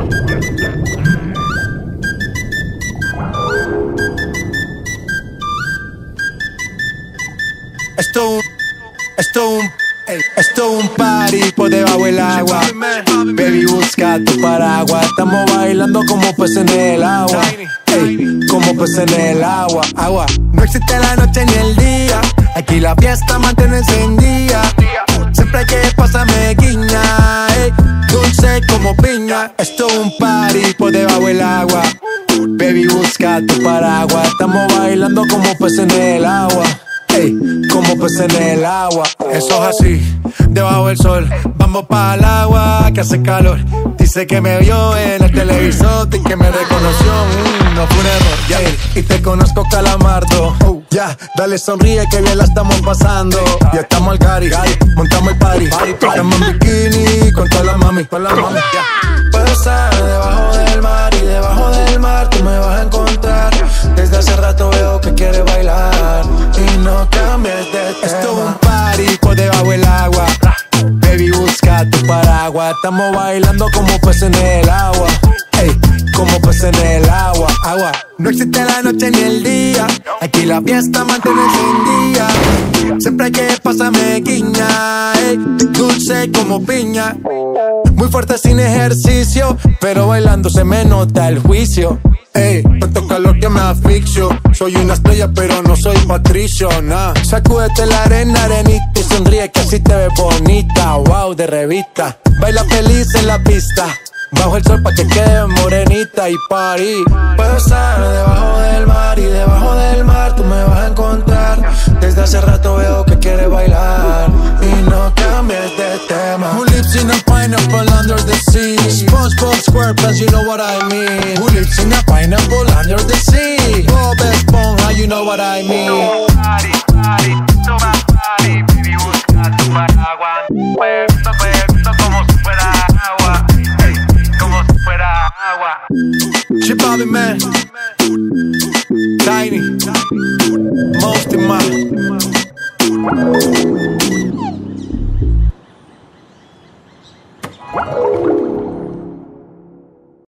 Esto es un party por debajo del agua. Baby, busca tu paraguas. Estamos bailando como peces en el agua. Ey, como peces en el agua. No existe la noche ni el día. Aquí la fiesta mantiene encendida. Siempre hay que pasarme guiña. Ey, dulce como piña. Esto es un party por debajo del agua. Baby, busca tu paraguas. Estamos bailando como peces en el agua. Ey, como peces en el agua. Eso es así, debajo del sol. Vamos para el agua que hace calor. Dice que me vio en el televisor y que me reconoció. No fue un error, yeah. Y te conozco, Calamardo. Ya, dale sonríe que bien la estamos pasando. Ya estamos al cari, montamos el party. Estamos en bikini con todas las mami, yeah. Puedo estar debajo del mar y debajo del mar tú me vas a encontrar. Desde hace rato veo que quieres bailar y no cambies de tema. Esto es un party por debajo del agua. Baby, busca tu paraguas. Estamos bailando como peces en el agua. Ey, como peces en el agua. No existe la noche ni el día. Aquí la fiesta mantiene encendida. Siempre hay que pasarme guiña. Ey, dulce como piña. Muy fuerte sin ejercicio, pero bailando se me nota el juicio. Ey, tanto calor que me asfixio. Soy una estrella pero no soy Patricio, nah. Sacúdete la arena, arenita y sonríe que así te ves bonita. Wow, de revista. Baila feliz en la pista. Bajo el sol pa' que quede morenita y party. Puedo estar debajo del mar y debajo del mar tú me vas a encontrar. Desde hace rato veo que quieres bailar y no cambies de tema. Who lives in a pineapple under the sea? SpongeBob SquarePants, you know what I mean. Who lives in a pineapple under the sea? Bob Esponja, you know what I mean. Party, party, toma party, baby, busca tu paraguas. Puesto como si fuera agua. Como si fuera agua. Chip Bobby, man. Tiny.